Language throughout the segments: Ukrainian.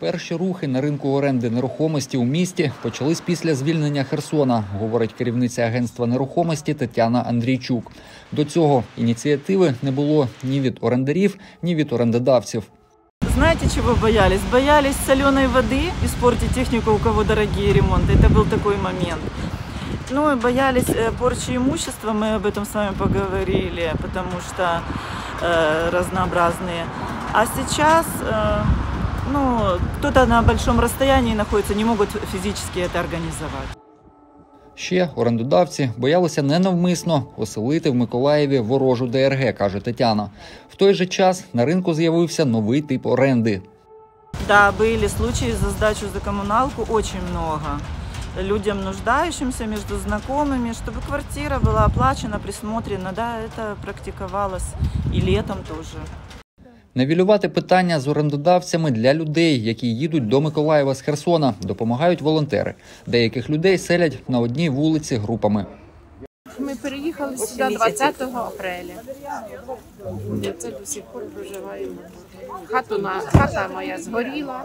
Перші рухи на ринку оренди нерухомості у місті почались після звільнення Херсона, говорить керівниця агентства нерухомості Тетяна Андрійчук. До цього ініціативи не було ні від орендарів, ні від орендодавців. Знаете, чего боялись? Боялись соленой воды, испортить технику, у кого дорогие ремонты. Это был такой момент. Ну и боялись порчи имущества, мы об этом с вами поговорили, потому что разнообразные. А сейчас, кто-то на большом расстоянии находится, не могут физически это организовать. Ще орендодавці боялися ненавмисно оселити в Миколаєві ворожу ДРГ, каже Тетяна. В той же час на ринку з'явився новий тип оренди. Да, были случаи за сдачу за коммуналку, очень много. Людям, нуждающимся между знакомыми, чтобы квартира была оплачена, присмотрена. Да, это практиковалось и летом тоже. Навілювати питання з орендодавцями для людей, які їдуть до Миколаєва з Херсона, допомагають волонтери. Деяких людей селять на одній вулиці групами. Ми переїхали сюди 20 апреля. Це до сих пор проживаємо. Хата моя згоріла,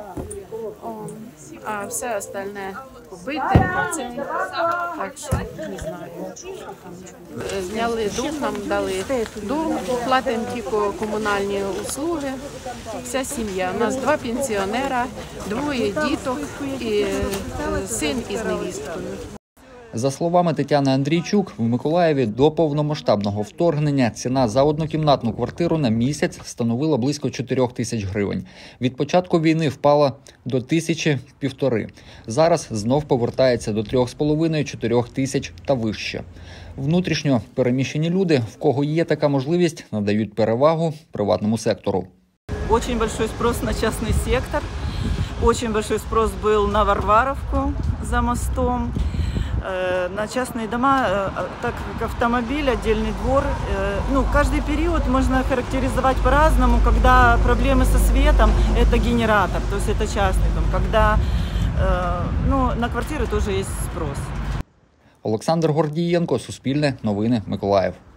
а все остальне побите. Так що не знаю. Зняли дом, нам дали дом, платимо тільки комунальні услуги. Вся сім'я. У нас 2 пенсіонера, 2 діток і син із невісткою. За словами Тетяни Андрійчук, в Миколаєві до повномасштабного вторгнення ціна за однокімнатну квартиру на місяць становила близько 4 тисяч гривень. Від початку війни впала до 1000–1500. Зараз знов повертається до 3,5–4 тисяч та вище. Внутрішньо переміщені люди, в кого є така можливість, надають перевагу приватному сектору. Очень большой спрос на частный сектор. Очень большой спрос был на Варваровку за мостом. На частные дома, так как автомобиль, отдельный двор. Каждый период можно характеризовать по-разному. Когда проблемы со светом, это генератор, то есть это частный дом. Когда на квартиры тоже есть спрос. Олександр Гордієнко, Суспільне новини, Миколаїв.